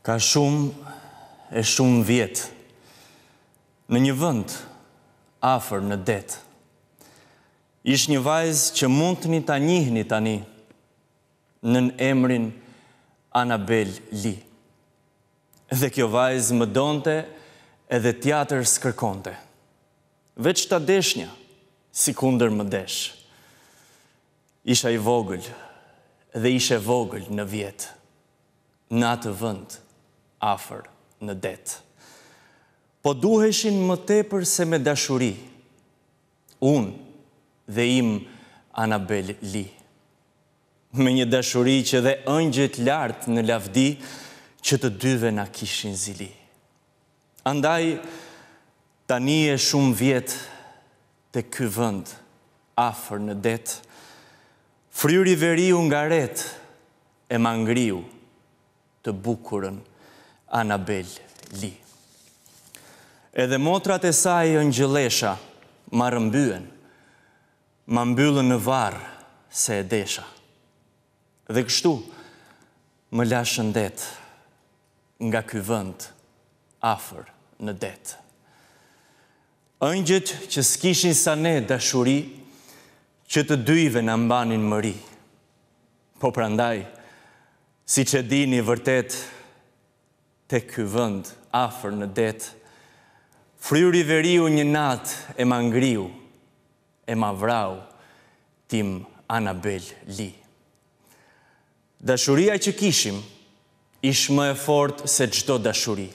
Ka shumë vjetë, në një vend afër në det, ish një vajzë që mund të një ta njihni tani nën emrin Anabel Lee. Dhe kjo vajzë më donte edhe teatër s'kërkonte. Veç ta deshnja, si kundër më desh. Isha i vogël dhe ishe vogël në vjetë, në atë vend afër në det. Po duheshin më tepër se me dashuri, unë dhe im Anabel Lee. Me një dashuri që dhe ëngjët lartë në lavdi që të dyve na kishin zili. Andaj, tani e shumë vjetë të ky vend afër në det, fryri veriu nga ret e mangriu të bukurën Anabel Lee. Edhe motrat e saj ëngjëllesha ma rëmbyen, ma mbyllën në varë se e desha. Dhe kështu më la shëndet nga ky vend afër në det. Ëngjët që s'kishin sa ne dashuri, që të dyve në mbanin mëri. Po prandaj, si që dini vërtet, te ky vend afër në det, fryri veriu një natë e ma ngriu, e ma vrau, tim Anabel Lee. Dashuria që kishim, ish më e fortë se çdo dashuri,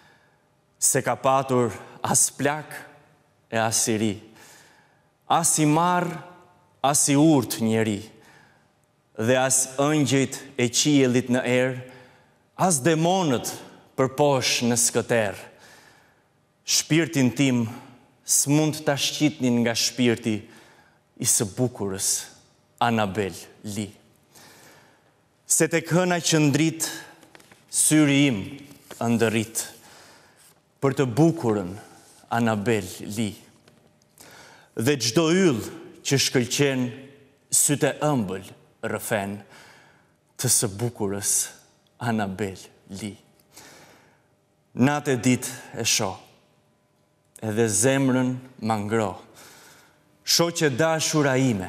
se ka patur as plak e as i ri, as i marr, as i urt njeri, dhe as ëngjëjt e qiellit në erë, as demonët për poshtë në skëter. Shpirtin tim s'mund ta shqitnin nga shpirti i së bukurës Anabel Lee. Se tek hëna që ndrit, syri im ndërrit për të bukurën Anabel Lee. Dhe çdo yll që shkëlqen, sytë e ëmbël rrëfen të së bukurës Anabel Lee. Natë e ditë e shoh, edhe zemrën ma ngro, shoqe dashura ime,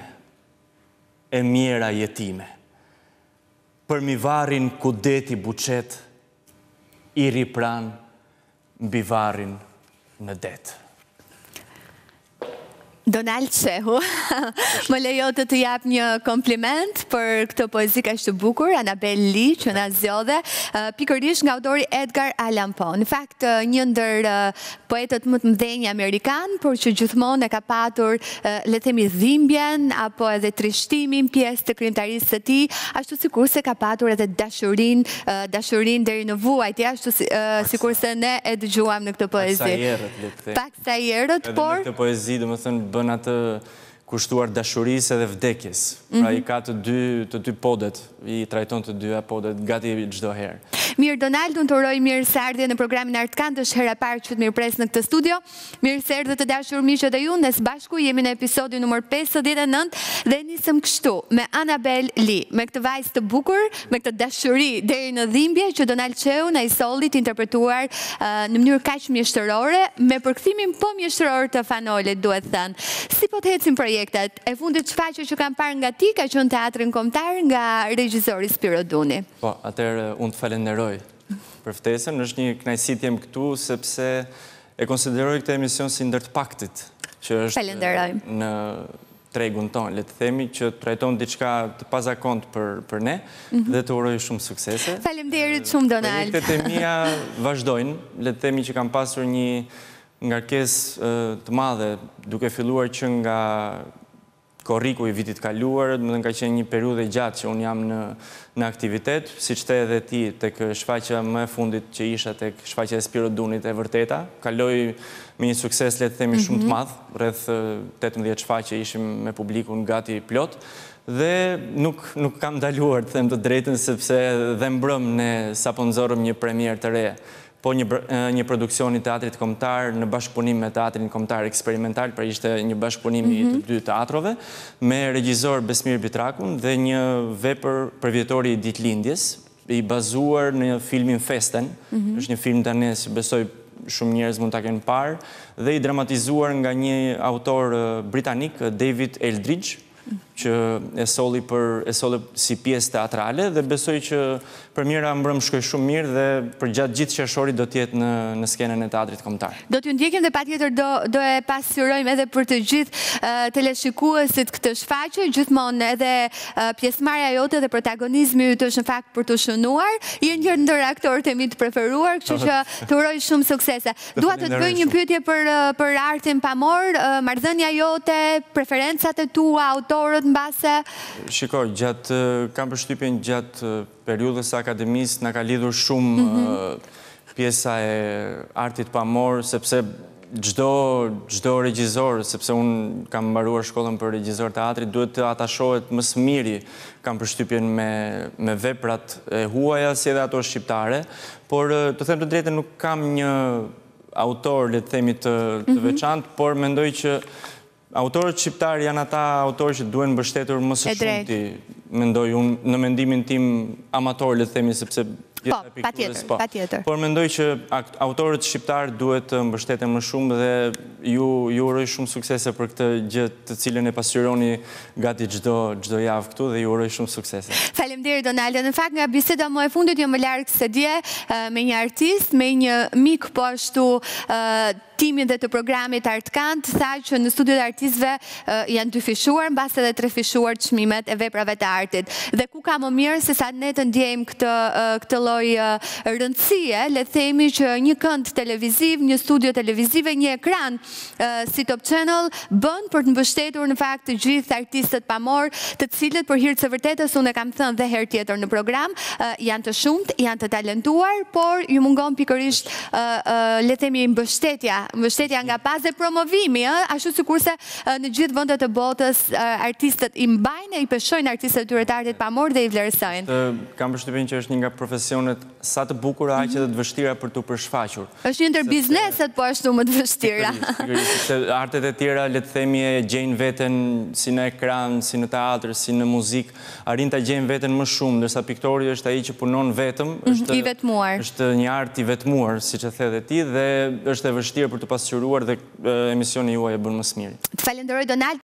e mjera jetime, për mi varrin ku deti buqet, i ripran mbi varrin në det. Donald Shehu, më lejo të jap një kompliment për këtë poezi kaq të bukur, Anabel Lee, që na zgjodhe pikërisht nga autori Edgar Allan Poe. Në fakt, një ndër poetët më të mëdhenj amerikan, por që gjithmonë e ka patur, le të themi, dhimbjen apo edhe trishtimin pjesë të krijimtarisë së tij, ashtu sikurse ka patur edhe dashurinë deri në vuajtje, ashtu sikurse ne e dëgjuam në këtë poezi. Pak sa herët, por edhe në këtë poezi, domethënë bën atë kushtuar dashurisë edhe vdekjes. Pra i ka të dy podet, i trajton të dyja podet gati çdo herë. Mirë, Donald, unë të uroj mirë se ardhje në programin Art Kand, është hera parë që të mirë pres në këtë studio. Mirë se erdhët të dashur miqë dhe ju, ne së bashku jemi në episodin numër 59 dhe nisëm kështu me Anabel Lee, me këtë vajzë të bukur, me këtë dashuri deri në dhimbje që Donald Shehu na i solli të interpretuar në mënyrë kaq mjeshtërore, me përkthimin po mjeshtëror të Fanolit, duhet thënë. Si po të ecin projektet? E fundit shfaqje që kam parë nga ti ka qenë teatrin kombëtar nga regjizori Spiro Duni. Po, atëherë unë të falenderoj për ftesën, është një kënaqësi të jem këtu sepse e konsideroj këtë emision si ndër të paktit që është në tregun tonë, le të themi që trajton diçka të pazakont për ne dhe të uroj shumë suksese. Faleminderit shumë, Donald. Projektet e mia vazhdojnë, le të themi që kam pasur një ngarkesë të madhe duke filluar që nga korriku i vitit kaluar, më ka qenë një periudhë gjatë që unë jam në aktivitet, si që te edhe ti tek shfaqja më e fundit që isha tek shfaqja e Spiro Dunit e vërteta, kaloj me një sukses, le të themi, shumë të madh, rreth 18 shfaqje ishim me publikun gati plot, dhe nuk kam ndaluar të them të drejtën, sepse dhe mbrëm ne sapo nxorëm një premier të re po një produksion i teatrit kombëtar në bashkëpunim me teatrin kombëtar eksperimental, pra ishte një bashkëpunim i të dy teatrove, me regjizor Besmir Bitrakun dhe një vepër për vjetori i ditëlindjes, i bazuar në filmin Festen, është një film danez që besoj shumë njerëz mund ta kenë parë, dhe i dramatizuar nga një autor britanik, David Eldridge, që e solli si pjesë teatrale dhe besoj që premiera mbrëm shkoi shumë mirë dhe për gjatë gjithë qershorit do t'jetë në skenën e teatrit kombëtar. Do t'ju ndjekim dhe patjetër do e pasqyrojmë edhe për të gjithë teleshikuesit këtë shfaqje, gjithmonë edhe pjesëmarrja jote dhe protagonizmi yt është në fakt për të shënuar. Je një ndër aktorët e mi të preferuar, kështu që të uroj shumë suksese. Dua të të bëj një pyetje për artin pamor, marrëdhënia jote, preferencat e tua, autorët mbase. Shikoj, kam përshtypjen gjatë periudhës së akademisë na ka lidhur shumë pjesa e artit pamor, sepse çdo regjisor, sepse unë kam mbaruar shkollën për regjisor teatri, duhet të atashohet më së miri, kam përshtypjen me veprat e huaja si edhe ato shqiptare, por të them të drejtën nuk kam një autor, le të themi, të veçantë, por mendoj që autorët shqiptarë janë ata autorë që duhen mbështetur më së shumti, mendoj unë, në mendimin tim amator, le të themi, sepse Po, patjetër. Por mendoj që autorët shqiptarë duhet të mbështeten më shumë dhe ju uroj shumë suksese për këtë gjë të cilën e pasqyroni gati çdo javë këtu dhe ju uroj shumë suksese. Faleminderit Donaldo. Në fakt nga biseda më e fundit jo më larg se dje me një artist, me një mik po ashtu timin dhe të programit Artkant, tha që në studiot e artistëve janë 2 fishuar, mbas edhe 3 fishuar çmimet e veprave të artit. Dhe ku ka më mirë se sa ne të ndjejmë këtë lloj rëndësie, le themi që një kënd televiziv, një studio televizive, një ekran si Top Channel bën për të mbështetur në fakt të gjithë artistët pamor, të cilët për hir të së vërtetës unë e kam thënë dhe herë tjetër në program, janë të shumt, janë të talentuar, por ju mungon pikërisht le themi mbështetja nga pas dhe promovimi, ashtu sikurse në gjithë vendet e botës artistët i mbajnë e i peshojnë artistët e tyre të artit pamor dhe i vlerësojnë. Kam përshtypjen që është një nga profesionet sa të bukura aq edhe të vështira për tu përshfaqur. Është një ndër bizneset po ashtu më të vështira. Sepse artet e tjera, le të themi, e gjejnë veten si në ekran, si në teatr, si në muzikë, arrin ta gjejnë veten më shumë, ndërsa piktori është ai që punon vetëm, i vetmuar. Është një art i vetmuar, siç e the edhe ti, dhe është e vështirë për të pasqyruar dhe emisioni juaj e bën më së miri. Të falenderoj Donald.